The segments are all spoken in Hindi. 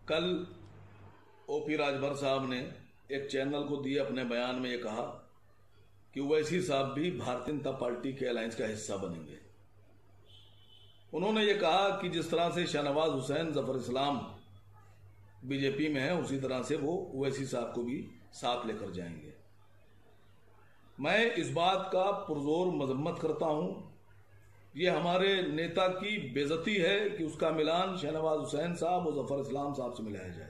कल ओपी राजभर साहब ने एक चैनल को दिए अपने बयान में ये कहा कि ओवैसी साहब भी भारतीय जनता पार्टी के अलायंस का हिस्सा बनेंगे। उन्होंने ये कहा कि जिस तरह से शाहनवाज हुसैन, जफर इस्लाम बीजेपी में है, उसी तरह से वो ओवैसी साहब को भी साथ लेकर जाएंगे। मैं इस बात का पुरजोर मजम्मत करता हूं। ये हमारे नेता की बेइज्जती है कि उसका मिलान शाहनवाज हुसैन साहब और जफर इस्लाम साहब से मिलाया जाए।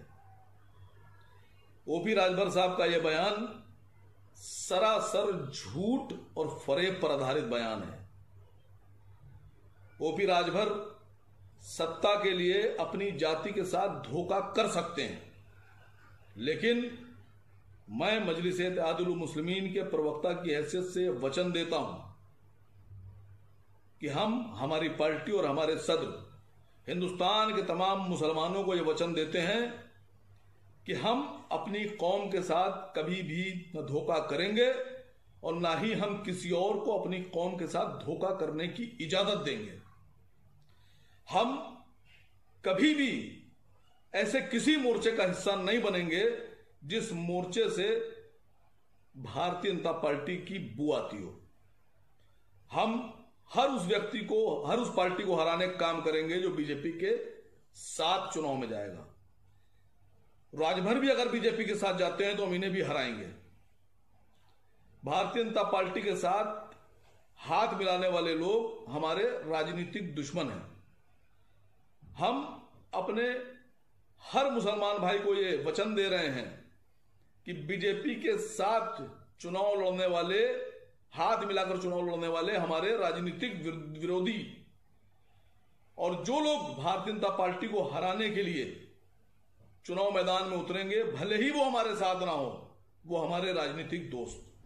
ओपी राजभर साहब का यह बयान सरासर झूठ और फरेब पर आधारित बयान है। ओपी राजभर सत्ता के लिए अपनी जाति के साथ धोखा कर सकते हैं, लेकिन मैं मजलिस इत्तेहादुल मुस्लिमीन के प्रवक्ता की हैसियत से वचन देता हूं कि हम, हमारी पार्टी और हमारे सदर हिंदुस्तान के तमाम मुसलमानों को यह वचन देते हैं कि हम अपनी कौम के साथ कभी भी न धोखा करेंगे और ना ही हम किसी और को अपनी कौम के साथ धोखा करने की इजाजत देंगे। हम कभी भी ऐसे किसी मोर्चे का हिस्सा नहीं बनेंगे जिस मोर्चे से भारतीय जनता पार्टी की बू आती हो। हम हर उस व्यक्ति को, हर उस पार्टी को हराने का काम करेंगे जो बीजेपी के साथ चुनाव में जाएगा। राजभर भी अगर बीजेपी के साथ जाते हैं तो हम इन्हें भी हराएंगे। भारतीय जनता पार्टी के साथ हाथ मिलाने वाले लोग हमारे राजनीतिक दुश्मन हैं। हम अपने हर मुसलमान भाई को ये वचन दे रहे हैं कि बीजेपी के साथ चुनाव लड़ने वाले, हाथ मिलाकर चुनाव लड़ने वाले हमारे राजनीतिक विरोधी, और जो लोग भारतीय जनता पार्टी को हराने के लिए चुनाव मैदान में उतरेंगे, भले ही वो हमारे साथ ना हो, वो हमारे राजनीतिक दोस्त।